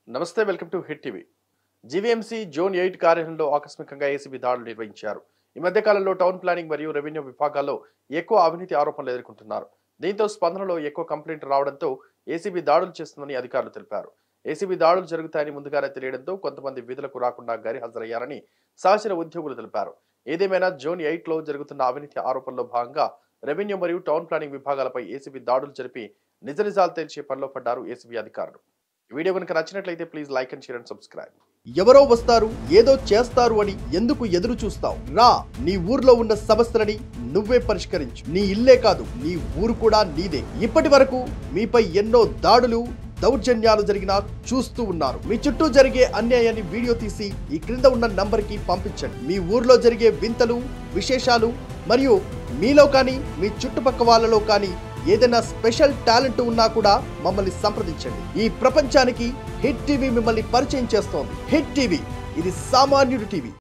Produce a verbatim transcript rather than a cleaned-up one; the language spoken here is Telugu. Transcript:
నమస్తే welcome to hit TV. GVMC zone eight కార్యాలయంలో ఆకస్మికంగా ఏసీబీ దాడులు నిర్వహించారు. ఈ మధ్య కాలంలో టౌన్ ప్లానింగ్ మరియు రెవెన్యూ విభాగాల్లో ఎక్కువ అవినీతి ఆరోపణలు ఎదుర్కొంటున్నారు. దీంతో స్పందనలో ఎక్కువ కంప్లైంట్ రావడంతో ఏసీబీ దాడులు చేస్తుందని అధికారులు తెలిపారు. ఏసీబీ దాడులు జరుగుతాయని ముందుగానే తెలియడంతో కొంతమంది విధులకు రాకుండా గైర్హాజరయ్యారని సహచర ఉద్యోగులు తెలిపారు. ఏదేమైనా జోన్ ఎయిట్ లో జరుగుతున్న అవినీతి ఆరోపణలో భాగంగా రెవెన్యూ మరియు టౌన్ ప్లానింగ్ విభాగాలపై ఏసీబీ దాడులు జరిపి నిజ నిజాలు తేల్చే పనిలో పడ్డారు ఏసీబీ అధికారులు. ఈ వీడియో కనుక నచ్చినట్లయితే please like and share and subscribe. ఎవరో వస్తారు ఏదో చేస్తారు అని ఎందుకు ఎదురు చూస్తావు? రా, నీ ఊర్లో ఉన్న సమస్యలని నువ్వే పరిష్కరించు. నీ ఇల్లే కాదు, నీ ఊరు కూడా నీదే. ఇప్పటి వరకు మీపై ఎన్నో దాడులు దౌర్జన్యాలు జరిగినా చూస్తూ ఉన్నారు. మీ చుట్టూ జరిగే అన్యాయాన్ని వీడియో తీసి ఈ క్రింద ఉన్న నంబర్ కి పంపించండి. మీ ఊర్లో జరిగే వింతలు, విశేషాలు మరియు మీలో కానీ మీ చుట్టుపక్క వాళ్ళలో కానీ ఏదైనా స్పెషల్ టాలెంట్ ఉన్నా కూడా మమ్మల్ని సంప్రదించండి. ఈ ప్రపంచానికి హిట్ టీవీ మిమ్మల్ని పరిచయం చేస్తోంది. హిట్ టీవీ, ఇది సామాన్యుడి టీవీ.